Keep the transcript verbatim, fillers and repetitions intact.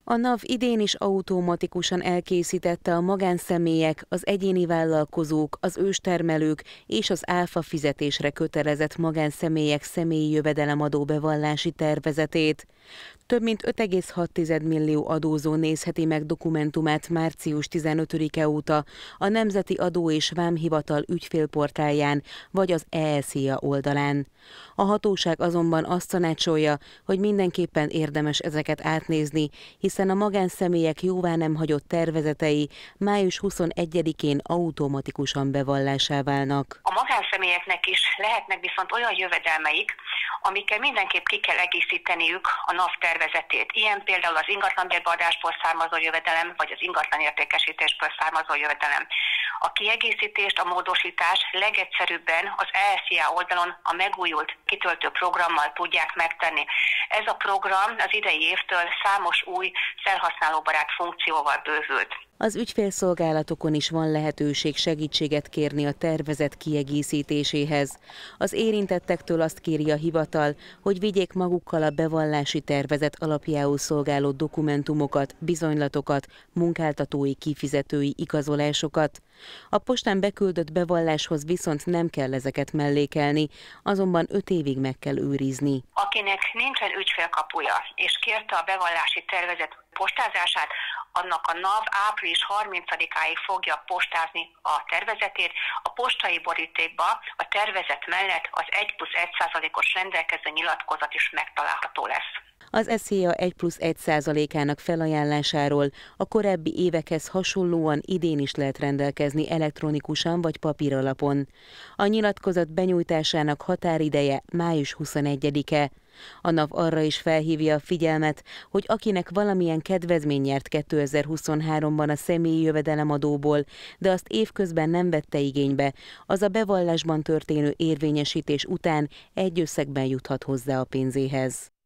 A NAV idén is automatikusan elkészítette a magánszemélyek, az egyéni vállalkozók, az őstermelők és az áfa fizetésre kötelezett magánszemélyek személyi jövedelemadó bevallási tervezetét. Több mint öt egész hat millió adózó nézheti meg dokumentumát március tizenötödike óta a Nemzeti Adó és Vámhivatal ügyfélportálján vagy az E S Z I A oldalán. A hatóság azonban azt tanácsolja, hogy mindenképpen érdemes ezeket átnézni, hiszen a magánszemélyek jóvá nem hagyott tervezetei május huszonegyedikén automatikusan bevallásá válnak. A magánszemélyeknek is lehetnek viszont olyan jövedelmeik, amikkel mindenképp ki kell egészíteniük a NAV tervezetét. Ilyen például az ingatlanbérbeadásból származó jövedelem, vagy az ingatlan értékesítésből származó jövedelem. A kiegészítést, a módosítást legegyszerűbben az E S Z I A oldalon a megújult kitöltő programmal tudják megtenni. Ez a program az idei évtől számos új felhasználóbarát funkcióval bővült. Az ügyfélszolgálatokon is van lehetőség segítséget kérni a tervezet kiegészítéséhez. Az érintettektől azt kéri a hivatal, hogy vigyék magukkal a bevallási tervezet alapjául szolgáló dokumentumokat, bizonylatokat, munkáltatói kifizetői igazolásokat. A postán beküldött bevalláshoz viszont nem kell ezeket mellékelni, azonban öt évig meg kell őrizni. Akinek nincsen ügyfélkapuja és kérte a bevallási tervezet postázását, annak a NAV április harmincadikáig fogja postázni a tervezetét. A postai borítékba a tervezet mellett az egy plusz egy százalékos rendelkező nyilatkozat is megtalálható lesz. Az E S Z I A egy plusz egy százalékának felajánlásáról a korábbi évekhez hasonlóan idén is lehet rendelkezni elektronikusan vagy papíralapon. A nyilatkozat benyújtásának határideje május huszonegyedike. A NAV arra is felhívja a figyelmet, hogy akinek valamilyen kedvezmény nyert kétezer-huszonháromban a személyi jövedelemadóból, de azt évközben nem vette igénybe, az a bevallásban történő érvényesítés után egy összegben juthat hozzá a pénzéhez.